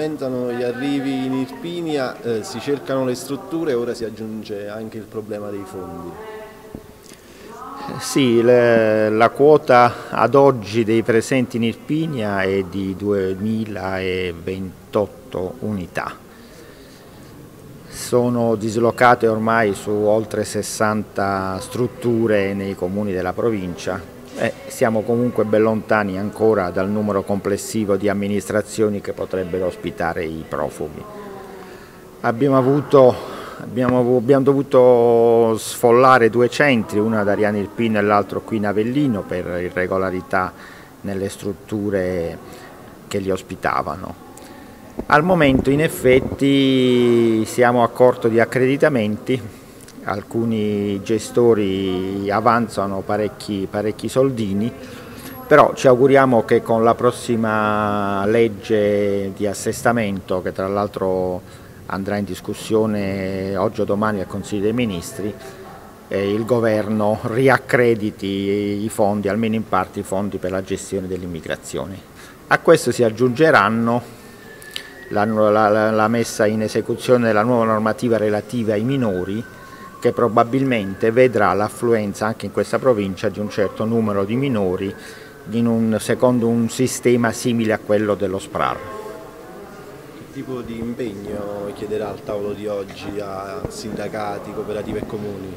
aumentano gli arrivi in Irpinia, si cercano le strutture e ora si aggiunge anche il problema dei fondi. Sì, la quota ad oggi dei presenti in Irpinia è di 2028 unità. Sono dislocate ormai su oltre 60 strutture nei comuni della provincia e siamo comunque ben lontani ancora dal numero complessivo di amministrazioni che potrebbero ospitare i profughi. Abbiamo dovuto sfollare 2 centri, uno ad Ariano Irpino e l'altro qui in Avellino, per irregolarità nelle strutture che li ospitavano. Al momento in effetti siamo a corto di accreditamenti, alcuni gestori avanzano parecchi soldini, però ci auguriamo che con la prossima legge di assestamento, che tra l'altro andrà in discussione oggi o domani al Consiglio dei Ministri, il governo riaccrediti i fondi, almeno in parte i fondi per la gestione dell'immigrazione. A questo si aggiungeranno la messa in esecuzione della nuova normativa relativa ai minori, che probabilmente vedrà l'affluenza anche in questa provincia di un certo numero di minori secondo un sistema simile a quello dello SPRAR. Che tipo di impegno chiederà al tavolo di oggi a sindacati, cooperative e comuni?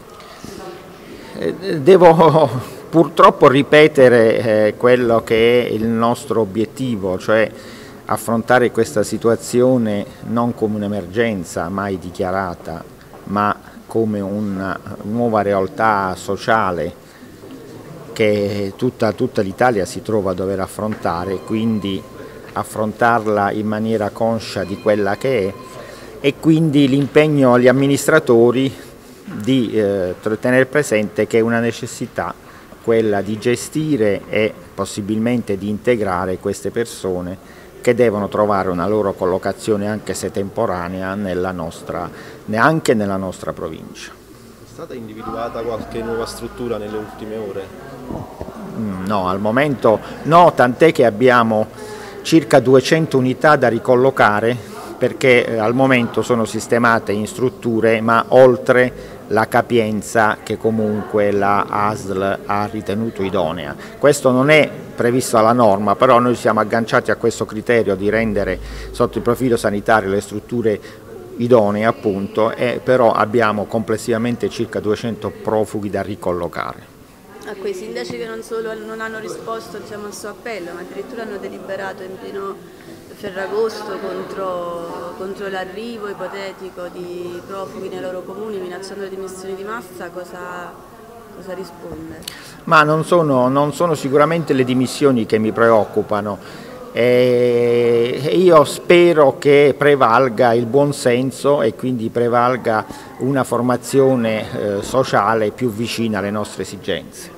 Devo purtroppo ripetere quello che è il nostro obiettivo, cioè affrontare questa situazione non come un'emergenza mai dichiarata, ma come una nuova realtà sociale che tutta l'Italia si trova a dover affrontare, quindi affrontarla in maniera conscia di quella che è, e quindi l'impegno agli amministratori di tenere presente che è una necessità quella di gestire e possibilmente di integrare queste persone che devono trovare una loro collocazione, anche se temporanea, neanche nella nostra provincia. È stata individuata qualche nuova struttura nelle ultime ore? No, al momento no, tant'è che abbiamo circa 200 unità da ricollocare, perché al momento sono sistemate in strutture ma oltre la capienza che comunque la ASL ha ritenuto idonea. Questo non è previsto dalla norma, però noi siamo agganciati a questo criterio di rendere sotto il profilo sanitario le strutture idonee, appunto, e però abbiamo complessivamente circa 200 profughi da ricollocare. A quei sindaci che non solo non hanno risposto, diciamo, al suo appello, ma addirittura hanno deliberato in pieno Ferragosto contro l'arrivo ipotetico di profughi nei loro comuni, minacciando le dimissioni di massa, cosa risponde? Ma non sono sicuramente le dimissioni che mi preoccupano. Io spero che prevalga il buonsenso e quindi prevalga una formazione sociale più vicina alle nostre esigenze.